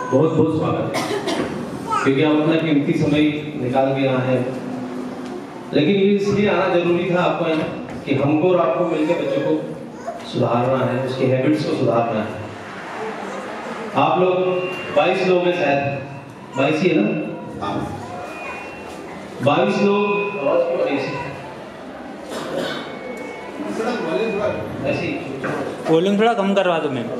बहुत बहुत स्वागत है, क्योंकि आप अपना कीमती समय निकाल के आए हैं। लेकिन ये इसलिए आना जरूरी था आपको यहाँ कि हमको और आपको मिलकर बच्चों को सुधारना है, उसके हैबिट्स को सुधारना है। आप लोग 22 लोग हैं, शायद 22 ही है ना? 22 लोग। आवाज क्यों आ रही है? ऐसी वॉल्यूम थोड़ा कम करवा दो मैम।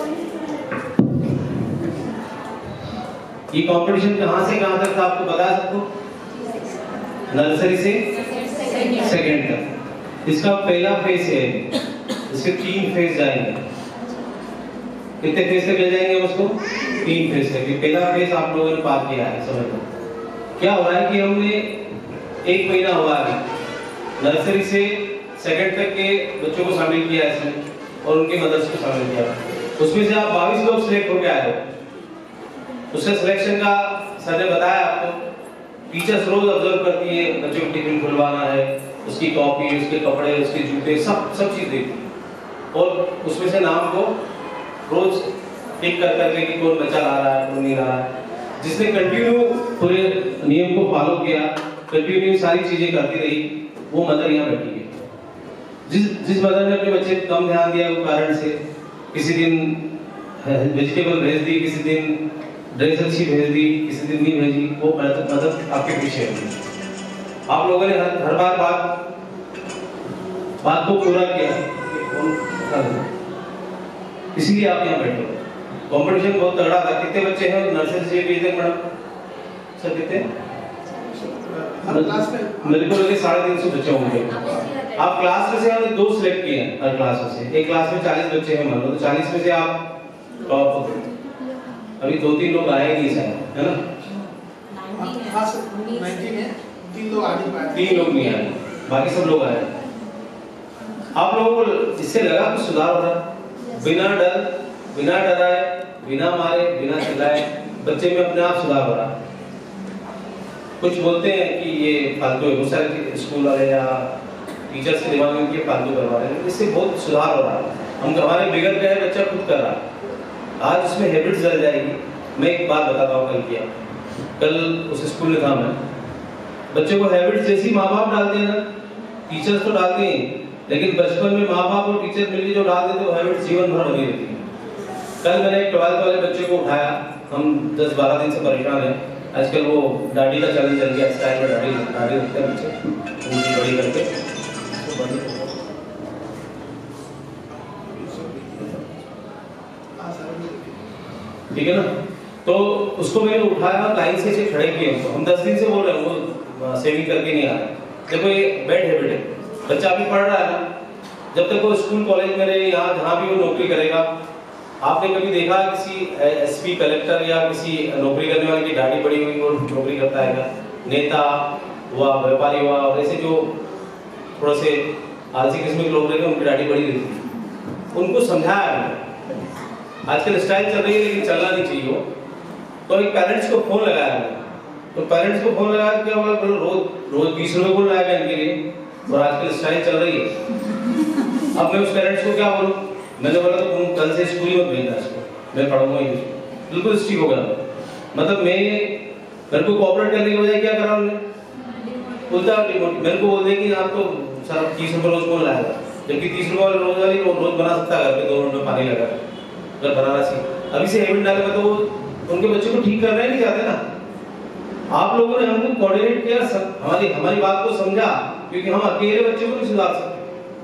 ये कंपटीशन कहाँ से कहाँ तक था आपको बता सकते हो? नर्सरी से सेकंड तक। इसका पहला फेज है, इसके 3 फेज जाएंगे। कितने फेज तक ले जाएंगे उसको? 3 फेज तक। पहला फेज आप लोगों ने पार किया है, समझ लो। क्या हो रहा है कि हमने 1 महीना हुआ है नर्सरी से सेकंड तक के बच्चों को शामिल किया है इसमें और उनके मदर्स को शामिल किया। उसमें से आप 22 लोग सिलेक्ट होकर आए हो। उसका सिलेक्शन का सर ने बताया आपको। टीचर्स रोज ऑब्जर्व करती है, बच्चों को टिफिन खुलवाना है, उसकी कॉपी, उसके कपड़े, उसके जूते, सब चीज देखती। और उसमें से नाम को रोज टिक कर करके कि कौन बच्चा ला रहा है, कौन नहीं ला रहा है। जिसने कंटिन्यू पूरे नियम को फॉलो किया, कंटिन्यू सारी चीजें करती रही, वो मदर यहाँ बैठी है। जिस मदर ने अपने बच्चे कम ध्यान दिया वो कारण से किसी दिन वेजिटेबल भेज दी, किसी दिन ड्रेस अच्छी भेज दी, किसी दिन नहीं भेजी, वो मदद आपके पीछे है। आप लोगों ने हर बार बात को पूरा किया, इसलिए आप यहाँ बैठे हो। कंपटीशन बहुत तगड़ा था। कितने बच्चे हैं नर्सरी से भी तक मैडम? सर कितने? मेरे को लगे 350 बच्चे होंगे। आप क्लास में से हमने 2 सिलेक्ट किए हैं हर क्लास में से। एक क्लास में 40 बच्चे हैं मान लो, तो 40 में से आप टॉप। अभी 2-3 लोग आए नहीं शायद, है ना? 3 लोग नहीं आए, बाकी सब लोग आए। आप लोगों को इससे लगा कुछ सुधार हो रहा? बिना डराए, बिना मारे, बिना चिल्लाए बच्चे में अपने आप सुधार हो रहा। कुछ बोलते हैं कि ये फालतू है, बहुत सारे स्कूल वाले या टीचर्स के दिमाग में फालतू करवा रहे हैं, इससे बहुत सुधार हो रहा है। हम हमारे बिगड़ गए, बच्चा खुद कर रहा है। आज उसमें हैबिट्स डल जाएगी। मैं एक बात बताता हूँ, कल उस स्कूल में था मैं। बच्चों को हैबिट्स जैसी माँ बाप डालते हैं ना, टीचर्स तो डालते हैं, लेकिन बचपन में माँ बाप और टीचर मिलकर जो डाल देते वो हैबिट्स जीवन भर बनी रहती है। कल मैंने एक 12th वाले बच्चे को उठाया, हम 10-12 दिन से परेशान हैं। आजकल वो दाढ़ी का चलन चल गया, स्टाइल में दाढ़ी रखते हैं बच्चे, उंगली बड़ी करके। ठीक है ना? तो उसको मैंने उठाया, लाइन से खड़े किए। हम 10 दिन से बोल रहे हैं, वो सेविंग करके नहीं आ रहा। देखो ये बैड हैबिट है। बच्चा अभी पढ़ रहा है ना, जब तक वो स्कूल कॉलेज में रहे, यहाँ जहाँ भी वो नौकरी करेगा, आपने कभी देखा किसी एसपी, कलेक्टर या किसी नौकरी करने वाले की दाढ़ी बड़ी हुई और नौकरी करता है क्या? नेता हुआ, व्यापारी हुआ, और ऐसे जो थोड़ा से आलसी किस्म के लोग रहेंगे उनकी दाढ़ी बड़ी रहती है। उनको समझाया आजकल स्टाइल चल रही है लेकिन चलना नहीं चाहिए वो। तो एक पेरेंट्स को फोन लगाया, तो पेरेंट्स को फोन लगाया क्या बोला, रोज 20 रुपए बोल रहा है इनके लिए, और आजकल स्टाइल चल रही है। अब मैं उस पेरेंट्स को क्या बोलूं? मैंने बोला तो तुम कल से स्कूल में भेजना इसको, मैं पढ़ाऊंगा ही। बिल्कुल स्ट्रिक हो गया। मतलब मेरे को कोऑपरेट करने के बजाय क्या करा उन्होंने? उल्टा मेरे को बोल दिया कि आप तो सर 30 रुपए रोज कौन लाएगा, जबकि 30 रुपए रोज वाली रोज बना सकता है, घर पे 2 मिनट में पानी लगा अगर बनाना चाहिए। अभी से हैबिट डालेगा तो उनके बच्चे को ठीक करना ही नहीं चाहते ना। आप लोगों ने हमको कोऑर्डिनेट किया, हमारी बात को समझा, क्योंकि हम अकेले बच्चों को नहीं सुधार सकते।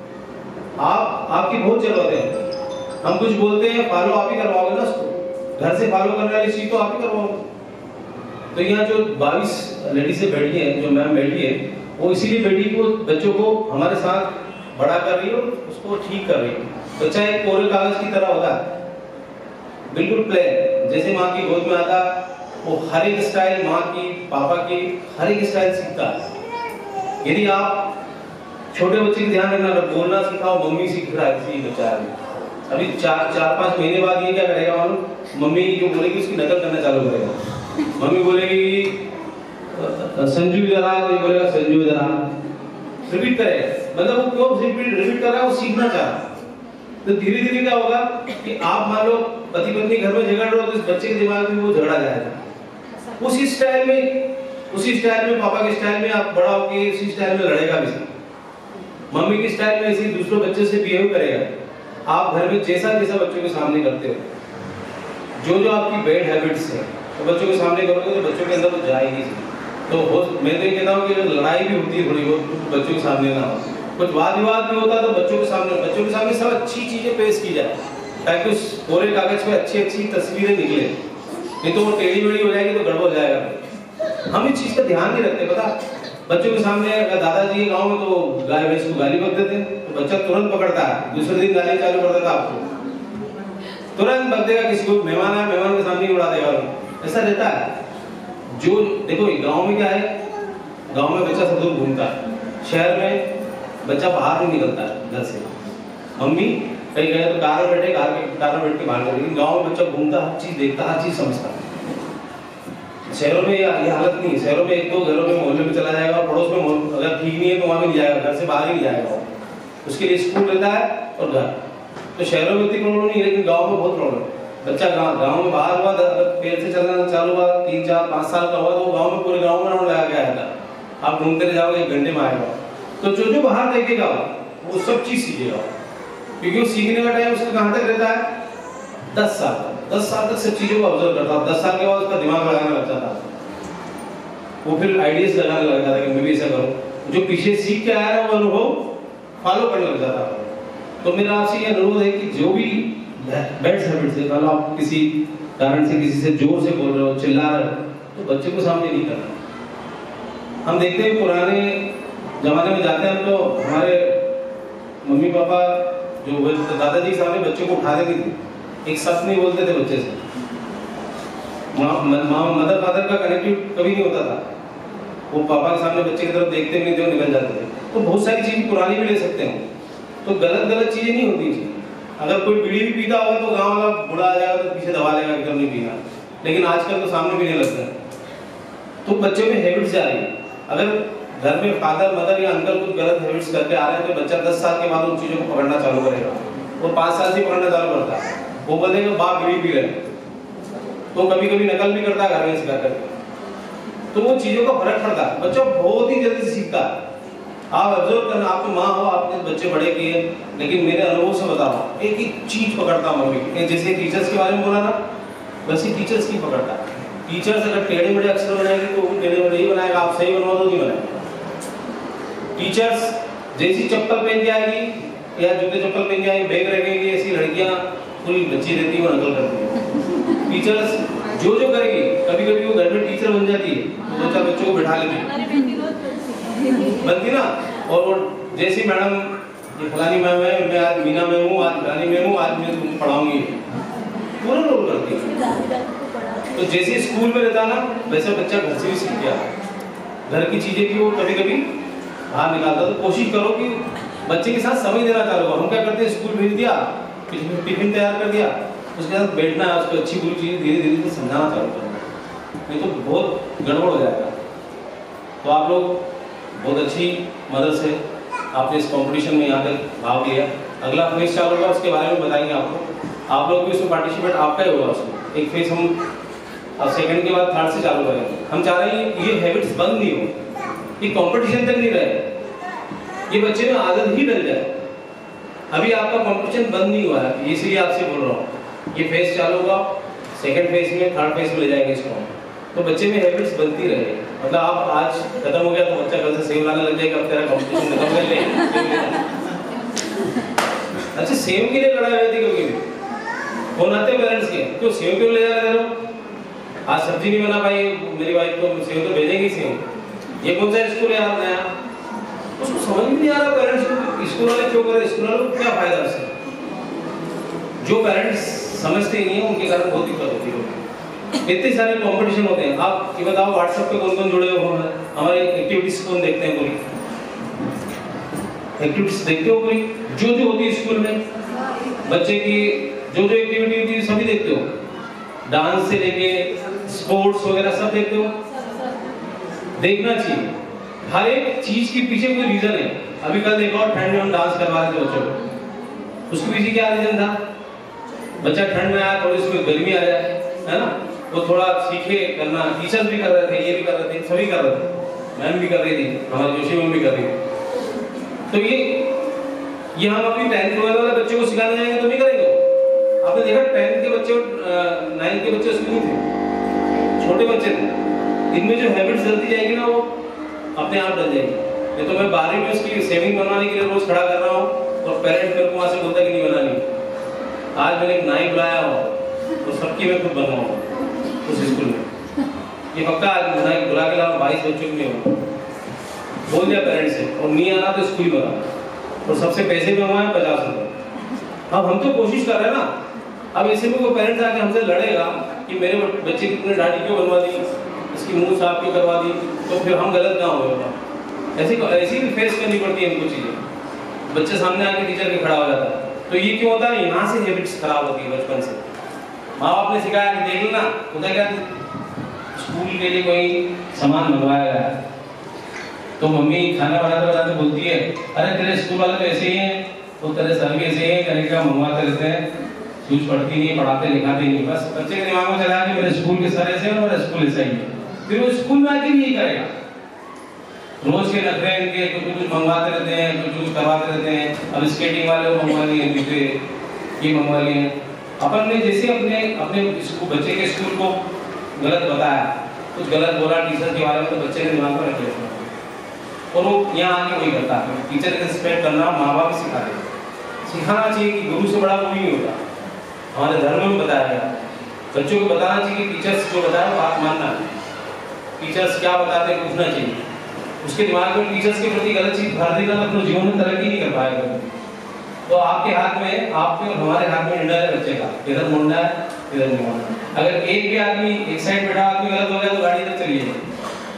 आपकी बहुत जरूरत है। हम कुछ बोलते हैं, फॉलो आप ही करवाओगे ना उसको, घर से फॉलो करने वाली चीज तो आप ही करवाओगे। तो यहाँ जो 22 लेडीज़ें बैठी हैं, जो मैम बैठी है, वो इसीलिए बैठी कि वो बच्चों को हमारे साथ बड़ा कर रही है और उसको ठीक कर रही है। बच्चा एक कोरे कागज की तरह होता है, बिल्कुल प्लेन, जैसे माँ की गोद में आता वो हर एक स्टाइल, माँ की, पापा की हर एक स्टाइल सीखता है। यदि आप छोटे बच्चे की ध्यान रखना, बोलना सिखाओ, मम्मी सीख रहा है किसी बच्चा अभी 4-5 महीने बाद ये क्या करेगा मालूम? मम्मी जो बोलेगी उसकी नकल करना चालू करेगा। मम्मी बोलेगी संजू जरा, तो ये बोलेगा संजू जरा, रिपीट करेगा। मतलब वो क्यों रिपीट कर रहा है? वो सीखना चाह रहा है। तो धीरे धीरे क्या होगा कि आप मान लो पति पत्नी घर में झगड़ रहे हो तो इस बच्चे के दिमाग में वो झगड़ा जाएगा। उसी स्टाइल में पापा के स्टाइल में आप बड़ा होके उसी स्टाइल में लड़ेगा भी। मम्मी के स्टाइल में ऐसे दूसरे बच्चे से बिहेव करेगा। आप घर में जैसा जैसा बच्चों के सामने करते हो, जो आपकी बैड हैबिट्स है तो बच्चों के सामने करोगे तो बच्चों के अंदर तो जाएगी। तो मैं तो ये कहता हूँ कि लड़ाई भी होती है थोड़ी बहुत बच्चों के सामने ना हो, कुछ वाद विवाद भी होता है तो बच्चों के सामने सब अच्छी चीजें पेश की जाए ताकि उस कोरे कागज पे अच्छी अच्छी तस्वीरें निकले। नहीं तो वो टेढ़ी मेढ़ी हो जाएगी तो गड़बड़ हो जाएगा। हम इस चीज का ध्यान नहीं रखते। पता बच्चों के सामने अगर दादाजी के गाँव में तो गाय भैंस को गाली बक देते हैं तो बच्चा तुरंत पकड़ता है, दूसरे दिन गाली चालू कर देता आपको, तुरंत बक देगा। किसी को मेहमान आया मेहमान के सामने उड़ा देगा, ऐसा रहता है। जो देखो गांव में क्या है, गांव में बच्चा सब दूर घूमता है, शहर में बच्चा बाहर नहीं निकलता है घर से। मम्मी कहीं गए तो कार में बैठे, कार में बैठ के बाहर निकले, लेकिन गांव में बच्चा घूमता, हर चीज देखता, हर चीज समझता। शहरों में ये हालत नहीं है। शहरों में एक दो घरों में मोहल्ले में चला जाएगा, पड़ोस में अगर ठीक नहीं है तो वहां भी नहीं जाएगा, घर से बाहर ही नहीं जाएगा। उसके लिए स्कूल रहता है और घर। तो शहरों में इतनी प्रॉब्लम नहीं है, लेकिन गाँव में बहुत प्रॉब्लम है। बच्चा गांव में बाहर हुआ, पैर से चलना चालू हुआ, 3, 4, 5 साल का हुआ तो गांव में पूरे गांव में राउंड लगा के आया था। आप घूमते जाओगे 1 घंटे में आएगा। तो जो बाहर देखेगा वो सब चीज सीखेगा, क्योंकि वो सीखने का टाइम उसका कहां तक रहता है? 10 साल तक। 10 साल तक सब चीजों को ऑब्जर्व करता है। 10 साल के बाद उसका दिमाग लगाने लग जाता है, वो फिर आइडियाज लगाने लग जाता है कि मैं भी ऐसा करूं। जो पीछे सीख के आया है वो अनुभव फॉलो करने लग जाता है। तो मेरा आपसे ये अनुरोध है कि जो भी बैड हैबिट्स है, मतलब आप किसी कारण से किसी से जोर से बोल रहे हो, चिल्ला रहे हो, तो बच्चे को सामने नहीं करना। हम देखते हैं पुराने जमाने में जाते हैं तो हमारे मम्मी पापा जो दादाजी के सामने बच्चे को उठा देते थे, एक शब्द नहीं बोलते थे बच्चे से। मदर फादर का कनेक्टिव कभी नहीं होता था, वो पापा के सामने बच्चे की तरफ देखते नहीं थे, निकल जाते थे। तो बहुत सारी चीज पुरानी भी ले सकते हैं, तो गलत चीजें नहीं होती थी। अगर कोई बीड़ी भी पीता होगा तो गांव वाला बुढ़ा आ जाएगा तो पीछे दबा लेगा कि नहीं पीना, लेकिन आजकल तो सामने पीने लगते हैं। तो बच्चों में हैबिट्स जा रही है। अगर घर में फादर मदर या अंकल कुछ गलत हैबिट्स करके आ रहे हैं तो बच्चा 10 साल के बाद उन चीजों को पकड़ना चालू करेगा। वो 5 साल से पकड़ना चालू करता है। वो बोलेगा बाप बीड़ी पी रहे, तो कभी कभी नकल भी करता है घर में सिखा करके। तो वो चीजों का फर्क पड़ता है, बच्चा बहुत ही जल्दी सीखता है। आप ऑब्जर्व करना, आप तो माँ हो, आपने बच्चे बड़े किए, लेकिन मेरे अनुभव से बता रहा हूँ, एक एक चीज पकड़ता हूँ मम्मी। जैसे टीचर्स के बारे में बोला ना, वैसे टीचर्स की पकड़ता है। टीचर्स अगर टेढ़े मेढ़े अक्षर बनाएंगे तो वो टेढ़े मेढ़े ही बनाएगा, आप सही बनवा दो नहीं बनाएगा। टीचर्स जैसी चप्पल पहन के आएगी या जूते चप्पल पहन के आएगी, बैग रखेंगी, ऐसी लड़कियां पूरी बच्ची रहती है, वो नकल करती है। टीचर्स जो करेगी, कभी कभी वो घर में टीचर बन जाती है, दो चार बच्चों को बिठा लेती बनती ना। और वो जैसी मैडम ये फलानी मैम है, मैं आज मीना में हूँ, आज फलानी में हूँ, आज मैं तुमको पढ़ाऊंगी, पूरा रोल करती है। तो जैसे स्कूल में रहता ना, वैसे बच्चा घर से भी सीख गया। घर की चीजें भी वो कभी कभी बाहर निकालता। तो कोशिश करो कि बच्चे के साथ समय देना चालू करो। हम क्या करते हैं, स्कूल भेज दिया, टिफिन तैयार कर दिया, उसके साथ बैठना है, उसको अच्छी बुरी चीजें धीरे धीरे समझाना चालू करो, नहीं तो बहुत गड़बड़ हो जाएगा। तो आप लोग बहुत अच्छी मदद से आपने इस कंपटीशन में यहाँ तक भाग लिया। अगला फेज चालू होगा, उसके बारे में बताएंगे आपको। आप लोग भी उसमें पार्टिसिपेट आपका ही होगा। उसमें एक फेज हम अब सेकंड के बाद थर्ड से चालू करेंगे। हम चाह रहे हैं ये हैबिट्स बंद नहीं हो, ये कंपटीशन तक नहीं रहे, ये बच्चे में आदत ही डल जाए। अभी आपका कंपटीशन बंद नहीं हुआ है, इसलिए आपसे बोल रहा हूँ। ये फेज चालू होगा, सेकंड फेज में, थर्ड फेज में ले जाएंगे इसको, तो बच्चे में हैबिट्स बनती रहे। मतलब आप आज खत्म हो गया तो बच्चा कल से सेव लाने लग जाएगा, अब तेरा कंपटीशन खत्म कर ले। अच्छा, सेव के लिए लड़ाई रहती है कभी फोन आते पेरेंट्स के, क्यों सेव क्यों ले जा रहे हो, आज सब्जी नहीं बना पाई मेरी वाइफ को, सेव तो भेजेंगी सेव। ये कौन सा स्कूल है यार नया, उसको समझ में नहीं आ रहा पेरेंट्स को, स्कूल वाले क्यों करे, स्कूल वालों को क्या फायदा उससे। जो पेरेंट्स समझते नहीं है उनके कारण बहुत दिक्कत होती है। इतने सारे कंपटीशन होते हैं। आप ये बताओ व्हाट्सएप पे कौन कौन जुड़े हुए हैं, हमारे एक्टिविटीज कौन देखते हैं, पूरी एक्टिविटीज देखते हो, पूरी जो होती है स्कूल में बच्चे की जो एक्टिविटी होती है सभी देखते हो, डांस से लेके स्पोर्ट्स वगैरह सब देखते हो। देखना चाहिए, हर एक चीज के पीछे कोई रीजन है। अभी कल एक और फ्रेंड ने हम डांस करवा रहे थे बच्चों को, उसके पीछे क्या रीजन था? बच्चा ठंड में आया, थोड़ी उसमें गर्मी आ जाए, है ना, वो थोड़ा सीखे करना। टीचर्स भी कर रहे थे, ये भी कर रहे थे, सभी कर रहे थे, मैम भी कर रही थी, हमारी जोशी मैम भी कर रही थी। तो ये हम अपनी 10th वाले बच्चों को सिखाने जाएंगे तो नहीं करेंगे। आपने देखा 10th के बच्चे 9th के बच्चे उसमें नहीं थे, छोटे बच्चे थे। इनमें जो हैबिट्स डलती जाएगी ना, वो अपने आप डल जाएगी। ये तो मैं 12वीं में उसकी सेविंग बनवाने के लिए रोज खड़ा कर रहा हूँ और पेरेंट्स मेरे को वहां से बोलता है कि नहीं बनानी। आज मैंने एक नाई बुलाया हो तो सबकी मैं खुद बनवाऊँ उस स्कूल में। ये पक्का आज नाई बुला के लाऊं, 22 बच्चों में हो बोल दिया पेरेंट्स से, और नहीं आना तो स्कूल बना, और सबसे पैसे भी मंगवाए 50 रुपये। अब हम तो कोशिश कर रहे हैं ना। अब ऐसे में कोई पेरेंट्स आके हमसे लड़ेगा कि मेरे बच्चे की तुमने दाढ़ी क्यों बनवा दी, इसकी मुंह साफ क्यों करवा दी, तो फिर हम गलत ना हो। ऐसी भी फेस करनी पड़ती है इनको चीजें। बच्चे सामने आके टीचर के खड़ा हो जाता है। तो ये क्यों होता है? यहाँ से हैबिट्स खराब होती है बचपन से। माँ बाप ने सिखाया कि देख लेना, होता क्या स्कूल के लिए कोई सामान मंगवाया गया है तो मम्मी खाना बनाते बनाते बोलती है, अरे तेरे स्कूल वाले तो ऐसे ही हैं, तो तेरे सर भी ऐसे ही हैं, कहीं क्या मंगवाते रहते हैं, सूझ पड़ती नहीं, पढ़ाते लिखाते नहीं। बस बच्चे के दिमाग में चला कि मेरे स्कूल के सर ऐसे हैं और मेरा स्कूल ऐसा ही है। फिर वो स्कूल में आके भी यही करेगा। रोज के नखरे इनके, कुछ मंगवाते रहते हैं, कुछ करवाते रहते हैं। अब स्केटिंग वाले वो मंगवा लिए, जूते ये मंगवा लिए। अपन ने जैसे अपने बच्चे के स्कूल को गलत बताया, कुछ गलत बोला टीचर के बारे में, तो बच्चे ने दिमाग में रख लिया और वो यहाँ आके वही करता है। टीचर का रिस्पेक्ट करना माँ बाप सिखाते हैं। सिखाना चाहिए कि गुरु से बड़ा कोई नहीं होता। हमारे धर्म में बताया गया, बच्चों को बताना चाहिए कि टीचर्स जो बताया बात मानना है। टीचर्स क्या बताते हैं पूछना चाहिए। उसके दिमाग में टीचर्स के प्रति गलत चीज भर देगा तो अपने जीवन में तरक्की नहीं कर पाएगा। तो आपके हाथ में, आपके और हमारे हाथ में इंडा है बच्चे का, इधर मुंडा है इधर नहीं मुंडा। अगर एक भी आदमी एक साइड बैठा आदमी गलत हो गया तो गाड़ी इधर चली जाएगी।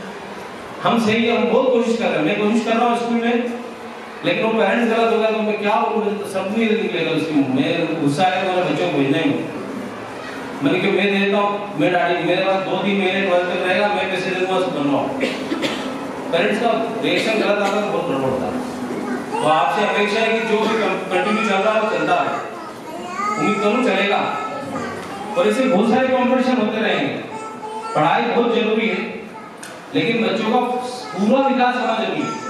हम सही है, हम बहुत कोशिश कर रहे हैं, मैं कोशिश कर रहा हूँ स्कूल में, लेकिन वो पेरेंट्स गलत हो गया तो मैं क्या बोलूँ, सब नहीं निकलेगा उसकी। मैं गुस्सा है तो मेरे बच्चों को भेजना ही नहीं। मैंने क्यों मैं देता हूँ, मैं डाली मेरे पास 2-3 महीने 12 तक रहेगा, मैं पैसे दूंगा उसको बनवाऊँ। पेरेंट्स का रिएक्शन गलत आता है, बहुत गड़बड़ होता है। तो आपसे अपेक्षा है कि जो भी कंटिन्यू चल रहा है वो चलता है, उम्मीद करूँ चलेगा। और ऐसे बहुत सारे कॉम्पिटिशन होते रहेंगे। पढ़ाई बहुत जरूरी है, लेकिन बच्चों का पूरा विकास होना जरूरी है।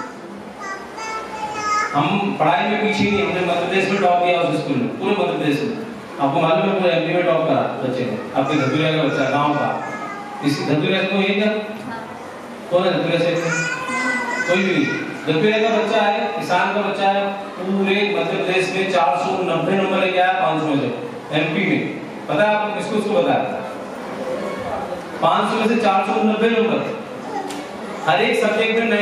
हम पढ़ाई में पीछे नहीं, हमने मध्य प्रदेश में टॉप किया उस स्कूल में, पूरे मध्य प्रदेश में। आपको मालूम है पूरे एमपी में टॉप करा बच्चे ने, आपके धतुरिया का बच्चा गांव का। इसी धतुरिया को ये क्या कौन है धतुरिया से? कोई भी नहीं। धतुरिया का बच्चा है, किसान का बच्चा है, पूरे मध्य प्रदेश में 490 नंबर लेके आया 500 में से। एमपी में पता है आपको किसको उसको बताया? 500 में से 490 नंबर। हर एक सब्जेक्ट में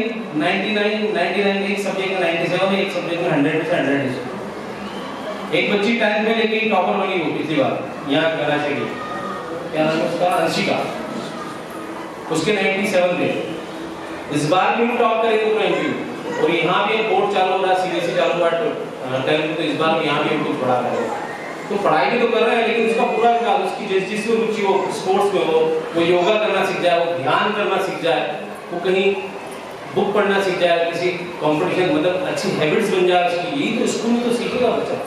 99, एक सब्जेक्ट में 97, एक सब्जेक्ट में 100 में से 100। एक बच्ची 10th में लेकिन टॉपर बनी वो पिछली बार यहाँ कराची की, क्या नाम है उसका, अंशिका, उसके 97 थे। इस बार भी टॉप करेगी पूरा एमपी। और यहाँ भी बोर्ड चालू हो रहा है, सीबीएसई चालू हुआ है 10th, तो इस बार यहाँ भी हमको पढ़ा रहे हैं। तो पढ़ाई भी तो कर रहे हैं, लेकिन उसका पूरा विकास, उसकी जिसमें रुचि हो, स्पोर्ट्स में हो, वो योगा करना सीख जाए, वो ध्यान करना सीख जाए, वो कहीं बुक पढ़ना सीख जाए, किसी कंपटीशन, मतलब अच्छी हैबिट्स बन जाए उसकी। यही तो स्कूल में तो सीखेगा बच्चा।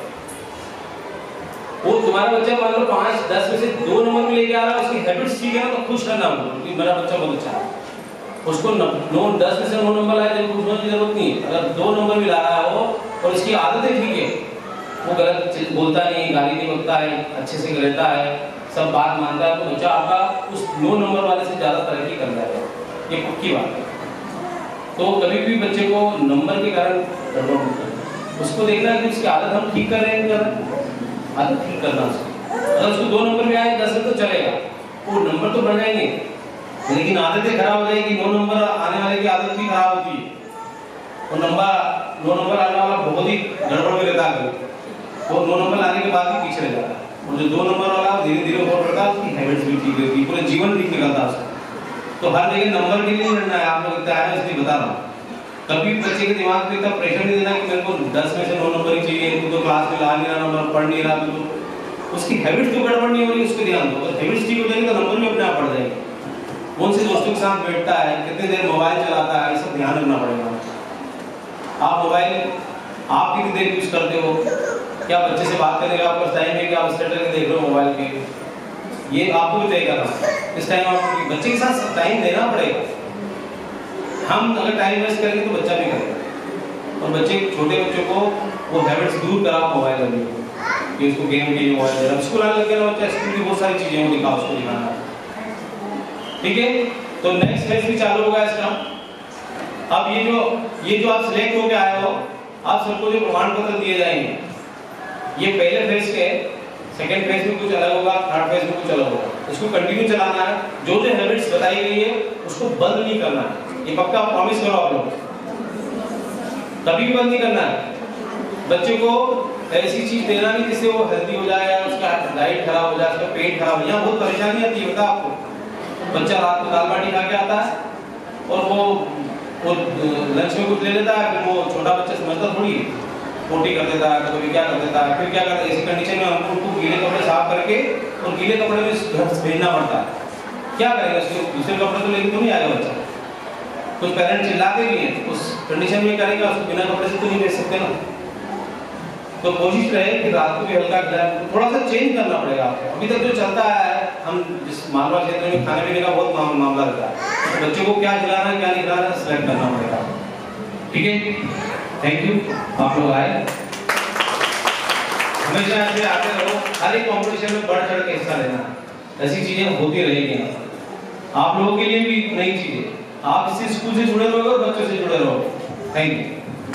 वो तुम्हारा बच्चा मान लो 5-10 में से 2 नंबर में लेके आ रहा है, उसकी हैबिट्स सीख है ना, तो खुश करना कि मेरा बच्चा बहुत अच्छा है। उसको 10 में से 9 नंबर लाए तो पूछने की जरूरत नहीं है। अगर 2 नंबर भी ला रहा हो और उसकी आदतें ठीक है, वो गलत बोलता नहीं, गाली नहीं बकता है, अच्छे से रहता है, सब बात मानता है, तो बच्चा आपका उस 9 नंबर वाले से ज्यादा तरक्की कर जाएगा। ये पक्की बात है। तो कभी भी बच्चे को नंबर के कारण गड़बड़ होता है, उसको देखना है कि उसकी आदत हम ठीक कर रहे हैं, आदत ठीक करना उसकी। अगर उसको 2 नंबर में आए 10 में तो चलेगा, वो नंबर तो बढ़ जाएंगे, लेकिन आदतें खराब हो जाएगी। 9 नंबर आने वाले की आदत भी खराब होती है, और 9 नंबर आने वाला बहुत ही गड़बड़ में रहता है, वो 9 नंबर आने के बाद ही पीछे रह जाता है। और जो 2 नंबर वाला धीरे धीरे और बढ़ता है, उसकी हैबिट्स भी ठीक रहती है, पूरे जीवन ठीक निकलता है उसका। तो हर जगह नंबर के लिए नहीं लड़ना है, आप लोग इतना है इसलिए बता रहा हूँ। कभी बच्चे के दिमाग में इतना प्रेशर नहीं देना कि मेरे को 10 में से 9 नंबर ही चाहिए, तू तो क्लास में ला नहीं रहा नंबर, पढ़ नहीं रहा, तो उसकी हैबिट्स तो गड़बड़ नहीं हो रही, उसको ध्यान दो। अगर हैबिट्स ठीक हो जाएगी तो नंबर भी अपने आप बढ़ जाएंगे। कौन से दोस्तों के साथ बैठता है, कितनी देर मोबाइल चलाता है, ये सब ध्यान रखना पड़ेगा। आप मोबाइल आप कितनी देर यूज करते हो, क्या बच्चे से बात करने का आपका टाइम है कि आप स्टेटस देख रहे हो मोबाइल पे? ये आपको भी तय करना है। इस टाइम आपको बच्चे के साथ टाइम देना पड़ेगा। हम अगर टाइम वेस्ट करेंगे तो बच्चा भी करेगा। और बच्चे, छोटे बच्चों को वो हैबिट्स दूर करा मोबाइल वाली कि उसको गेम के लिए मोबाइल देना। स्कूल आने लग गया ना बच्चा, स्कूल की बहुत सारी चीजें वो दिखाओ, उसको दिखाना। ठीक है, तो नेक्स्ट फेज भी चालू होगा इसका। अब ये जो आप सिलेक्ट होके आए हो, आप सबको जो प्रमाण पत्र दिए जाएंगे, ये पहले फेज के, सेकंड फेज में कुछ अलग होगा, थर्ड फेज में कुछ अलग होगा। इसको कंटिन्यू चलाना है। जो जो हैबिट्स बताई गई है उसको बंद नहीं करना है। ये पक्का प्रॉमिस करो आप लोग, कभी भी बंद नहीं करना है। बच्चे को ऐसी चीज देना नहीं जिससे वो हेल्दी हो जाए, उसका डाइट खराब हो जाए, उसका पेट खराब हो जाए। बहुत परेशानी आती है, बता आपको। बच्चा रात को दाल बाटी खा के आता है और वो लंच में कुछ ले लेता है, फिर वो छोटा बच्चा समझता थोड़ी, पोटी कर देता है, कभी क्या कर देता है। फिर क्या करता है, ऐसी कंडीशन में हमको उनको गीले कपड़े साफ करके और गीले कपड़े में घर से भेजना पड़ता है। क्या करेगा, उसके दूसरे कपड़े तो लेके तो नहीं आएगा बच्चा। कुछ पेरेंट्स चिल्लाते भी हैं, उस कंडीशन में करेगा, उसको बिना कपड़े से तो नहीं भेज सकते ना। तो कोशिश रहे कि रात को भी हल्का खिलाएं, थोड़ा सा चेंज करना पड़ेगा आपको। अभी तक जो चलता है, हम जिस मालवा क्षेत्र में खाने पीने का बहुत मामला रहता है, तो बच्चों को क्या खिलाना है क्या नहीं खिलाना है सिलेक्ट करना पड़ेगा। ठीक है, थैंक यू, आप लोग आए। हमेशा ऐसे आते रहो, हर एक कॉम्पिटिशन में बढ़ चढ़ के हिस्सा लेना। ऐसी चीजें होती रहेगी आप लोगों के लिए भी नई चीजें। आप इसी स्कूल से जुड़े रहोगे और बच्चों से जुड़े रहोगे। Thank you.